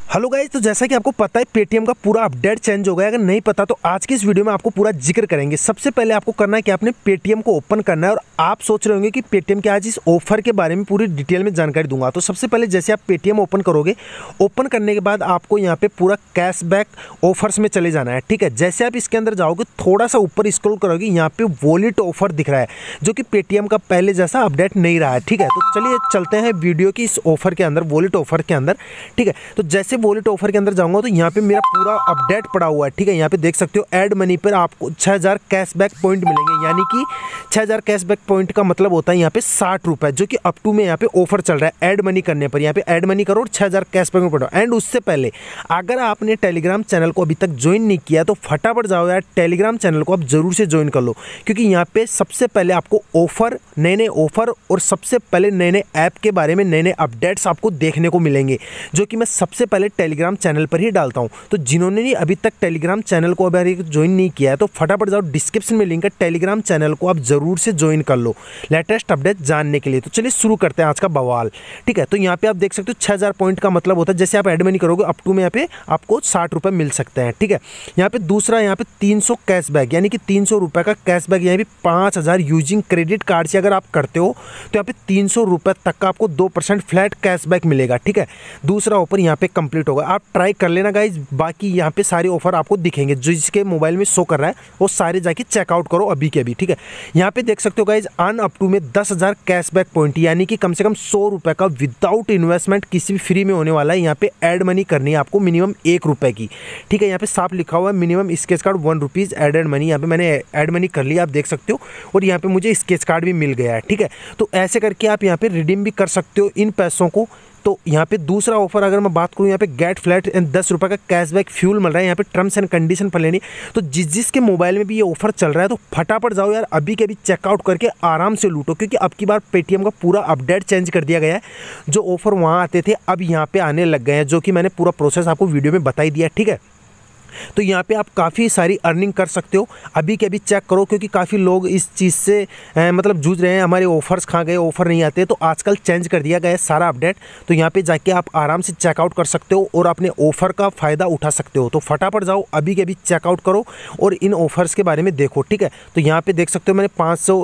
Hello guys, तो जैसा कि आपको पता है पेटीएम का पूरा अपडेट चेंज हो गया। अगर नहीं पता तो आज की इस वीडियो में आपको पूरा जिक्र करेंगे। सबसे पहले आपको करना है कि आपने पेटीएम को ओपन करना है। और आप सोच रहे होंगे कि पेटीएम के आज इस ऑफर के बारे में पूरी डिटेल में जानकारी दूंगा। तो सबसे पहले जैसे आप पेटीएम ओपन करोगे, ओपन करने के बाद आपको यहाँ पे पूरा कैशबैक ऑफर्स में चले जाना है। ठीक है, जैसे आप इसके अंदर जाओगे थोड़ा सा ऊपर स्क्रॉल करोगे, यहाँ पे वॉलेट ऑफर दिख रहा है जो कि पेटीएम का पहले जैसा अपडेट नहीं रहा है। ठीक है, तो चलिए चलते हैं वीडियो की इस ऑफर के अंदर, वॉलेट ऑफर के अंदर। ठीक है, तो जैसे वॉलेट ऑफर के अंदर जाऊंगा तो यहाँ पे मेरा पूरा अपडेट पड़ा हुआ है। ठीक है, यहाँ पे देख सकते हो ऐड मनी पर आपको 6000 कैशबैक पॉइंट मिलेंगे। यानी कि 6000 कैशबैक पॉइंट का मतलब होता है यहाँ पे 60 रुपये, जो कि अप टू में यहाँ पे ऑफर चल रहा है। ऐड मनी करने पर यहाँ पे ऐड मनी करो और 6000 कैशबैक पॉइंट। एंड उससे पहले अगर आपने टेलीग्राम चैनल को अभी तक ज्वाइन नहीं किया तो फटाफट जाओ यार, टेलीग्राम चैनल को आप जरूर से ज्वाइन कर लो, क्योंकि यहाँ पे सबसे पहले आपको ऑफर, नए नए ऑफर और सबसे पहले नए नए ऐप के बारे में नए नए अपडेट्स आपको देखने को मिलेंगे, जो कि मैं सबसे पहले टेलीग्राम चैनल पर ही डालता हूं। तो जिन्होंने भी अभी तक टेलीग्राम चैनल को अभी ज्वाइन नहीं किया है तो फटाफट जाओ, डिस्क्रिप्शन में लिंक है, टेलीग्राम चैनल को आप जरूर से ज्वाइन कर लो लेटेस्ट अपडेट जानने के लिए। तो चलिए शुरू करते हैं आज का बवाल। ठीक है, तो यहाँ पे आप देख सकते हो 6000 पॉइंट का मतलब होता है जैसे आप एड मनी करोगे अप टू में यहाँ पे आपको 60 रुपये मिल सकते हैं। ठीक है, यहाँ पे दूसरा यहाँ पे 300 कैशबैक, यानी कि 300 रुपये का कैशबैक, यहाँ पे 5000 यूजिंग क्रेडिट कार्ड से अगर आप करते हो तो यहाँ पे 300 रुपये तक का आपको 2% फ्लैट कैशबैक मिलेगा। ठीक है, दूसरा ऑफर यहाँ पे कंप्लीट होगा। आप ट्राई कर लेना गाइज, बाकी यहाँ पे सारे ऑफर आपको दिखेंगे जो जिसके मोबाइल में शो कर रहा है वो सारे जाके चेकआउट करो अभी के अभी। ठीक है, यहाँ पे देख सकते हो गाइज अन अप टू में 10,000 कैशबैक पॉइंट, यानी कि कम से कम 100 रुपये का विदाउट इन्वेस्टमेंट किसी भी फ्री में होने वाला है। यहाँ पे ऐड मनी करनी है आपको मिनिमम 1 रुपये की। ठीक है, यहाँ पे साफ लिखा हुआ है minimum scratch card 1 rupees added money. यहाँ पे मैंने ऐड मनी कर लिया, आप देख सकते हो, और यहाँ पे मुझे स्केच कार्ड भी मिल गया है। ठीक है, तो ऐसे करके आप यहाँ पे रिडीम भी कर सकते हो इन पैसों को। तो यहाँ पे दूसरा ऑफर अगर मैं बात करूँ, यहाँ पे गेट फ्लैट 10 रुपये का कैशबैक फ्यूल मिल रहा है। यहाँ पे टर्म्स एंड कंडीशन पर लेनी, तो जिसके मोबाइल में भी ये ऑफर चल रहा है तो फटाफट जाओ यार, अभी के अभी चेकआउट करके आराम से लूटो, क्योंकि अब की बार पेटीएम का पूरा अपडेट चेंज कर दिया गया है। जो ऑफर वहाँ आते थे अब यहाँ पे आने लग गए हैं, जो कि मैंने पूरा प्रोसेस आपको वीडियो में बताई दिया। ठीक है, तो यहाँ पे आप काफ़ी सारी अर्निंग कर सकते हो, अभी के अभी चेक करो, क्योंकि काफ़ी लोग इस चीज़ से मतलब जूझ रहे हैं, हमारे ऑफर्स कहाँ गए, ऑफर नहीं आते। तो आजकल चेंज कर दिया गया है सारा अपडेट, तो यहाँ पे जाके आप आराम से चेकआउट कर सकते हो और अपने ऑफर का फ़ायदा उठा सकते हो। तो फटाफट जाओ, अभी के अभी चेकआउट करो और इन ऑफर्स के बारे में देखो। ठीक है, तो यहाँ पे देख सकते हो मैंने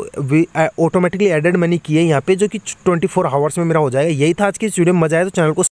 500 ऑटोमेटिकली एडेड मनी की है यहाँ पे, जो कि 24 आवर्स में मेरा हो जाएगा। यही था आज की इस वीडियो में, मजा आया तो चैनल को